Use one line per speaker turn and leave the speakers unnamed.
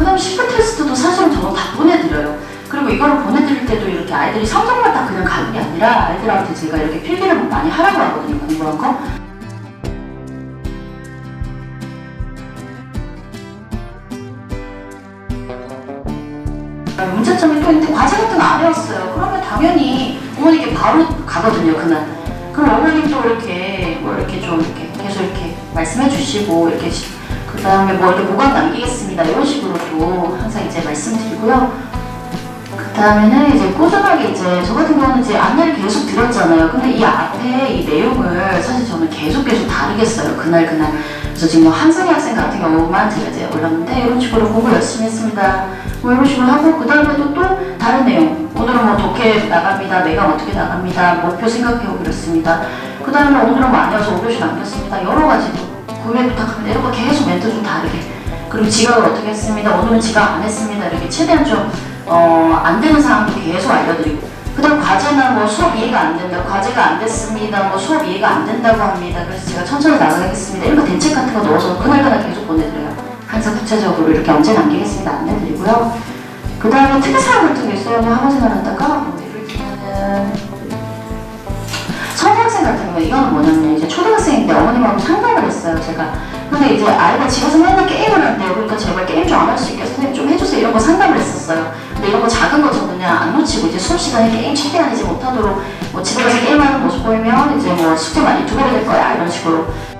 그 다음에 시프 테스트도 사실은 저는 다 보내드려요. 그리고 이거를 보내드릴 때도 이렇게 아이들이 성적만 딱 그냥 가는 게 아니라 아이들한테 제가 이렇게 필기를 많이 하라고 하거든요, 공부한 거. 문제점이 또 있는데 과제 같은 거 안 해왔어요. 그러면 당연히 어머니께 바로 가거든요, 그날. 그럼 어머님도 이렇게 뭐 이렇게 좀 이렇게 계속 이렇게 말씀해 주시고 이렇게 그 다음에 뭐 이렇게 보관 남기겠습니다 이런 식으로 또 항상 이제 말씀드리고요. 그 다음에는 이제 꾸준하게 이제 저 같은 경우는 이제 안내를 계속 드렸잖아요. 근데 이 앞에 이 내용을 사실 저는 계속 다르게 써요. 그날. 그래서 지금 한승희 학생 같은 경우만 제가 이제 올렸는데 이런 식으로 공부 열심히 했습니다. 뭐 이런 식으로 하고 그 다음에도 또 다른 내용. 오늘은 뭐 독해 나갑니다. 내가 어떻게 나갑니다. 목표 생각해오고 그랬습니다. 그 다음에 오늘은 뭐 안 해와서 5교시 남겼습니다. 여러 가지로 구매 부탁합니다. 이런 거 계속 멘트 좀 다르게. 그리고 지각을 어떻게 했습니다. 오늘은 지각 안 했습니다. 이렇게 최대한 좀 안 되는 사항도 계속 알려드리고 그 다음 과제는 뭐 수업 이해가 안 된다, 과제가 안 됐습니다, 뭐 수업 이해가 안 된다고 합니다. 그래서 제가 천천히 나가겠습니다. 이런 거 대책 같은 거 넣어서 그날그날 계속 보내드려요. 항상 구체적으로 이렇게 언제 남기겠습니다 안내드리고요. 그 다음에 특이사항 같은 게 있어요. 학원 생활하다가 뭐 예를 들면은 초등학생 같은 경우 이거는 뭐냐면 이제 초등학생인데 어머님하고 상담을 했어요 제가. 근데 이제 아이가 집에서 맨날 게임을 한대요. 그러니까 제발 게임 좀 안 할 수 있게 선생님 좀 해주세요 이런 거 상담을 했었어요. 근데 이런 거 작은 거 저 그냥 안 놓치고 이제 수업 시간에 게임 최대한 이제 못하도록 뭐 집에 가서 게임하는 모습 보이면 이제 뭐 숙제 많이 두게 될 거야 이런 식으로